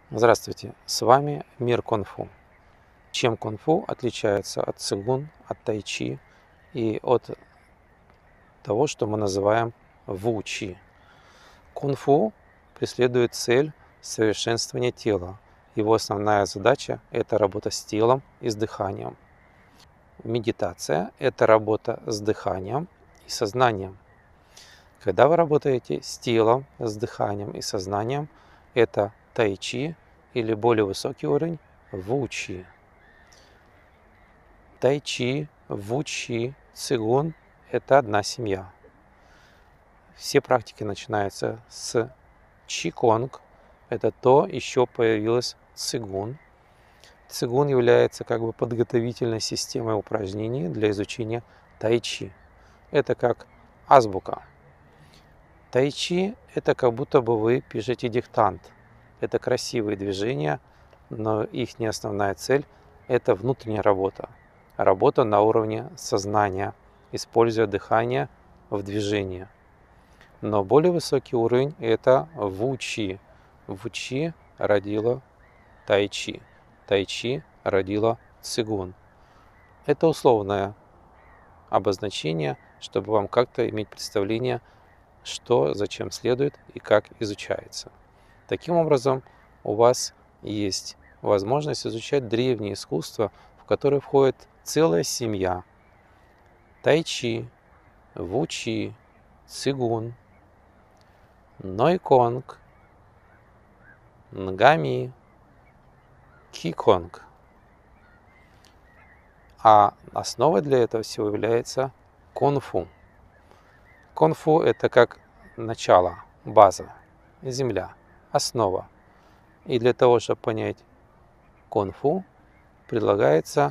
Здравствуйте, с вами Мир Кунг-фу. Чем кунг-фу отличается от цигун, от тайчи и от того, что мы называем ву-чи? Кунг-фу преследует цель совершенствования тела. Его основная задача – это работа с телом и с дыханием. Медитация – это работа с дыханием и сознанием. Когда вы работаете с телом, с дыханием и сознанием, это тайчи или более высокий уровень ву-чи. Тайчи, ву-чи, цигун – это одна семья. Все практики начинаются с чи-конг. Это то, еще появилось цигун. Цигун является как бы подготовительной системой упражнений для изучения тайчи. Это как азбука. Тайчи – это как будто бы вы пишете диктант. Это красивые движения, но их не основная цель – это внутренняя работа. Работа на уровне сознания, используя дыхание в движении. Но более высокий уровень – это ву-чи. Ву-чи родила тайчи. Тайчи родила цигун. Это условное обозначение, чтобы вам как-то иметь представление, что, зачем следует и как изучается. Таким образом, у вас есть возможность изучать древнее искусство, в которое входит целая семья. Тайчи, ву-чи, цигун, нойконг, нгами, ки-конг. А основой для этого всего является кунг-фу. Кунг-фу – это как начало, база, земля, основа. И для того, чтобы понять кунг-фу, предлагается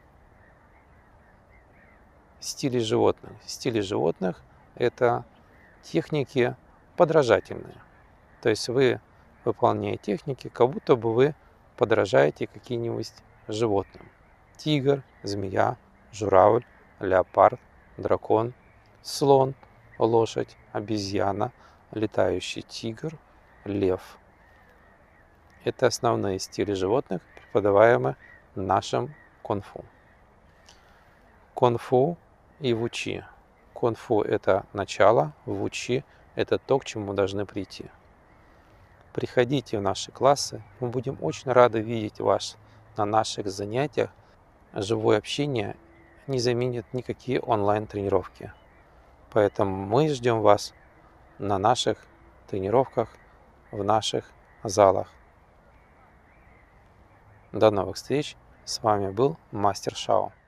стили животных. Стили животных – это техники подражательные. То есть вы, выполняя техники, как будто бы вы подражаете каким-нибудь животным. Тигр, змея, журавль, леопард, дракон, слон, лошадь, обезьяна, летающий тигр, лев. Это основные стили животных, преподаваемые нашим кунг-фу. Кунг-фу и ву-чи. Кунг-фу – это начало, ву-чи – это то, к чему мы должны прийти. Приходите в наши классы, мы будем очень рады видеть вас на наших занятиях. Живое общение не заменит никакие онлайн-тренировки. Поэтому мы ждем вас на наших тренировках, в наших залах. До новых встреч! С вами был Мастер Шао.